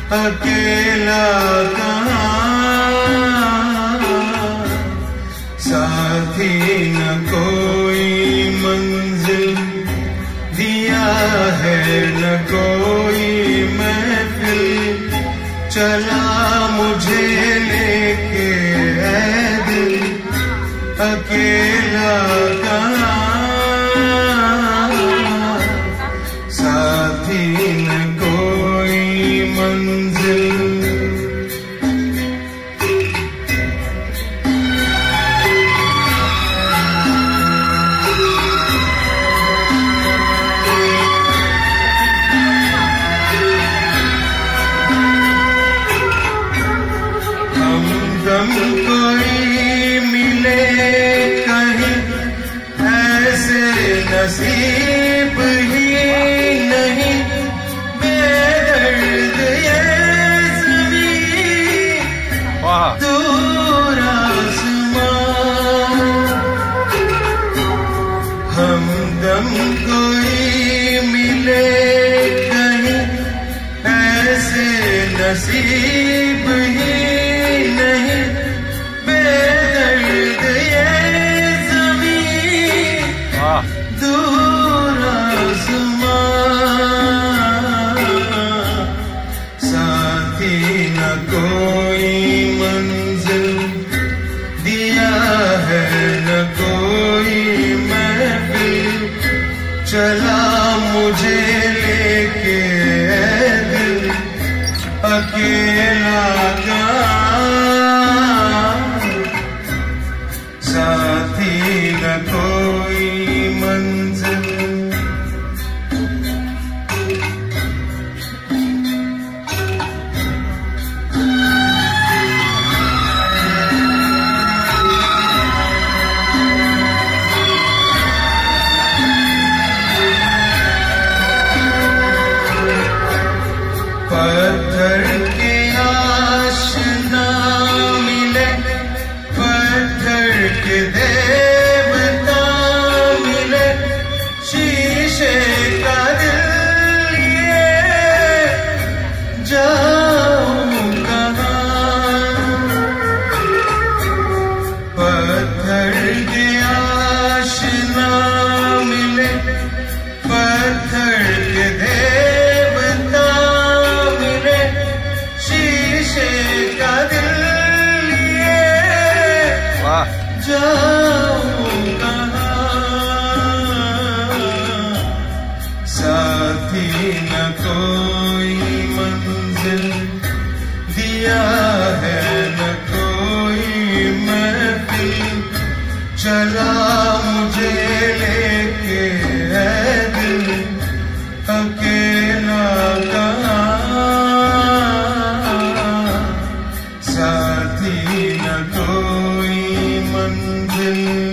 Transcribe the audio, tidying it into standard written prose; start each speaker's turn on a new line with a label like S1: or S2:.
S1: अकेला कहाँ, साथी न कोई मंजिल दिया है, न कोई महफिल चला मुझे लेके ऐ दिल, अकेला कहाँ, साथी न कोई मंजिल। हमदम कोई मिले कहीं, ऐसे नसीब ही नहीं, बेदर्द ये ज़मीं, दूर आसमां। हमदम कोई मिले कहीं, ऐसे नसीब ही नहीं, बेदर्द ये ज़मीं, दूर आसमां। साथी न कोई मंजिल दिया है, न कोई महफिल चला मुझे लेके ऐ दिल, अकेला कहाँ, साथी न कोई मंजिल। पत्थर के आशना मिले, पत्थर के देवता मिले, शीशे का दिल लिए जाऊं कहाँ। पत्थर के आशना मिले, पत्थर के देवता मिले, शीशे का दिल लिए जाऊं कहाँ। साथी न कोई मंजिल दिया है, न कोई महफिल चला मुझे लेके ऐ दिल, अकेला कहाँ, साथी न कोई मंजिल।